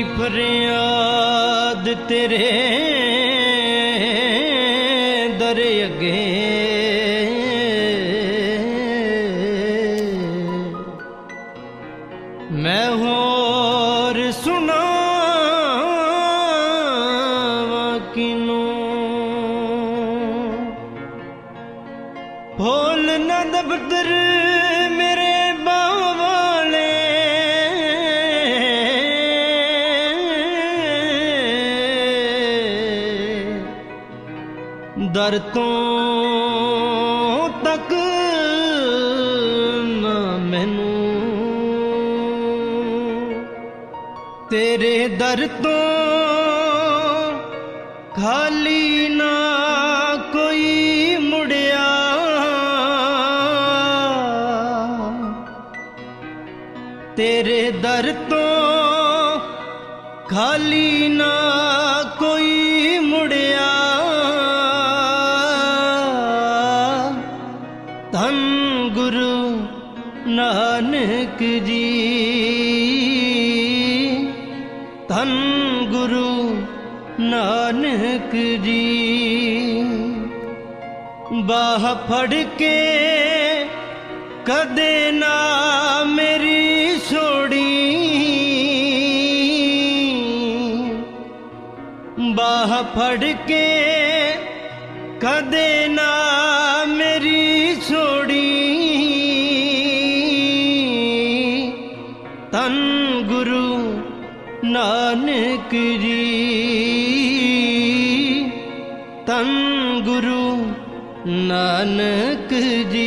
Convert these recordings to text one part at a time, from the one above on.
फरियाद तेरे दर अगे मैं होर सुनावा किनू फूल न दफ्तर मेरे बावाले दर तो तक न मैनू तेरे दर तो खाली ना कोई मुड़िया तेरे दर तो खाली ना कोई मुड़िया धन गुरु नानक जी धन गुरु नानक जी बाह फड़ के कदे ना मेरी छोड़ी बाह फड़ के कदे ना मेरी छोड़ी धन गुरु नानक जी धन गुरु नानक जी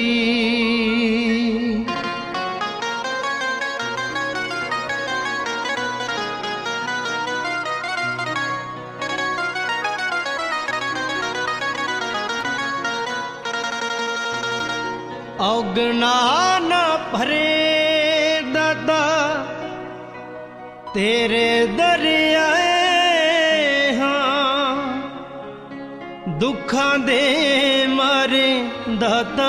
औगना न भरे दादा तेरे दरियाए हाँ दुखा दे मारे दाता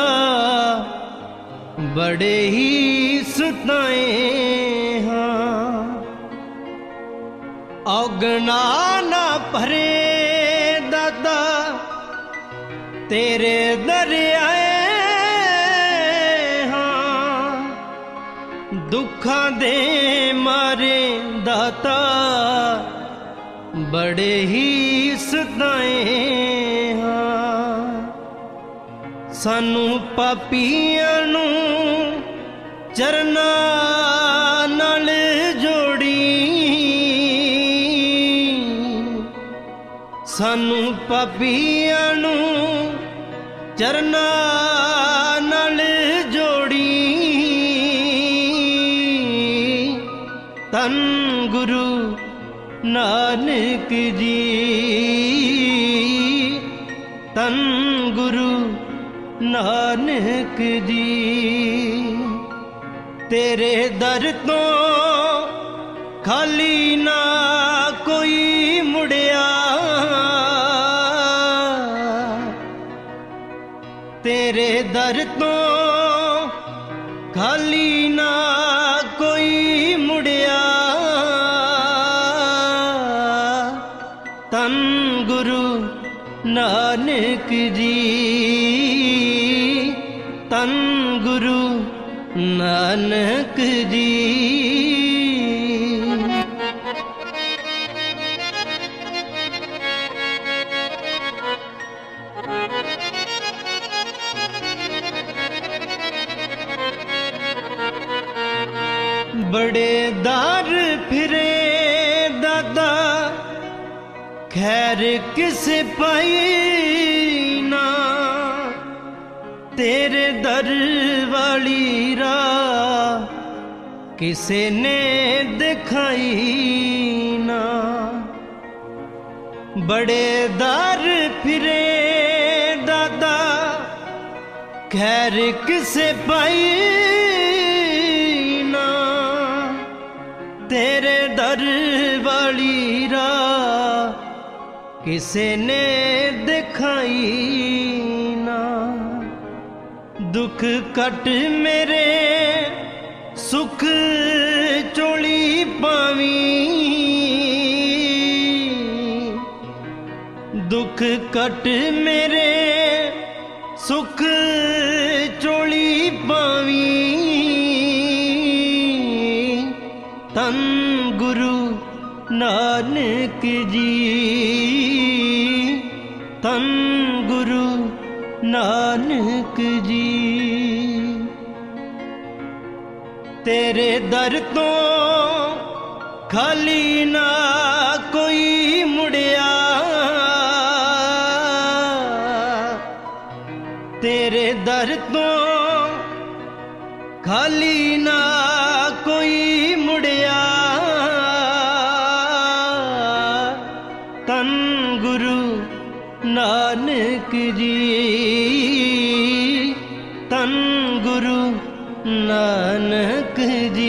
बड़े ही सुताए हाँ औगना न भरे दादा तेरे दरियाए दुखा दे मारे दाता बड़े ही सताए हाँ सानू पापियां नू चरना नाल जोड़ी सानू पापियां नू चरना नाल जोड़ी धन गुरु नानक जी धन गुरु नानक जी तेरे दर तो खाली ना कोई मुड़िया तेरे दर तो खाली ना कोई मुड़िया धन गुरु नानक जी धन गुरु नानक जी बड़े दार फिरे दादा खैर किस पाई ना तेरे दर वाली राह किसे ने दिखाई ना बड़े दार फिरे दादा खैर किसे पाई ना तेरे दर वाली राह किसे ने दिखाई ना दुख कट मेरे सुख चोली पावी दुख कट मेरे सुख चोली पावी। तन गुरु नानक जी, तन गुरु नानक जी। तेरे दर तो खाली ना कोई मुड़िया, तेरे दर तो खाली ना कोई मुड़िया। तन गुरु नानक जी, तन गुरु नानक जी।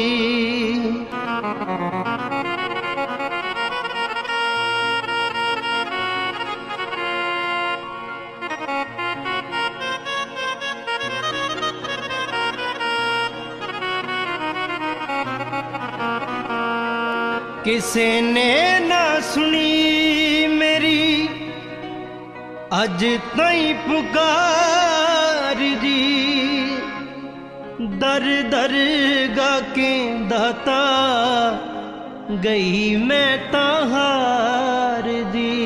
किसे ने ना सुनी मेरी अज ताईं पुकार जी। दर दर गा के दाता गई मैं ताहार दी।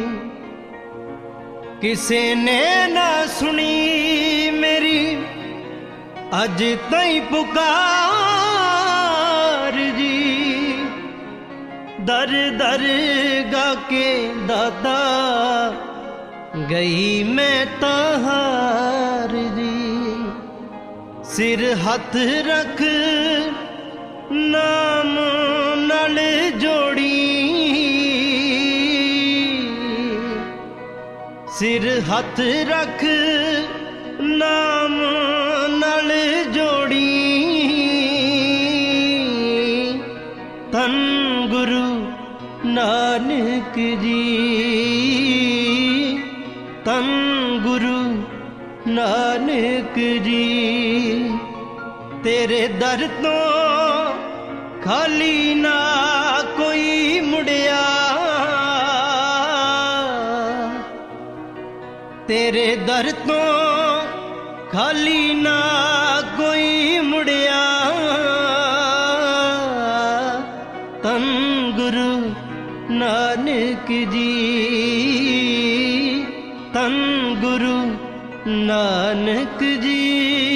किसे ने ना सुनी मेरी अज ताईं पुकार जी। दर दर गा के दाता गई मैं ताहार दी। सिर हथ रख नाम नाल जोड़ी, सिर हथ रख नाम नाल जोड़ी। तन गुरु नानक जी, तन गुरु नानक जी। तेरे दर तो खाली ना कोई मुड़िया, तेरे दर तो खाली ना कोई मुड़िया। तन गुरु नानक जी, तन गुरु नानक जी।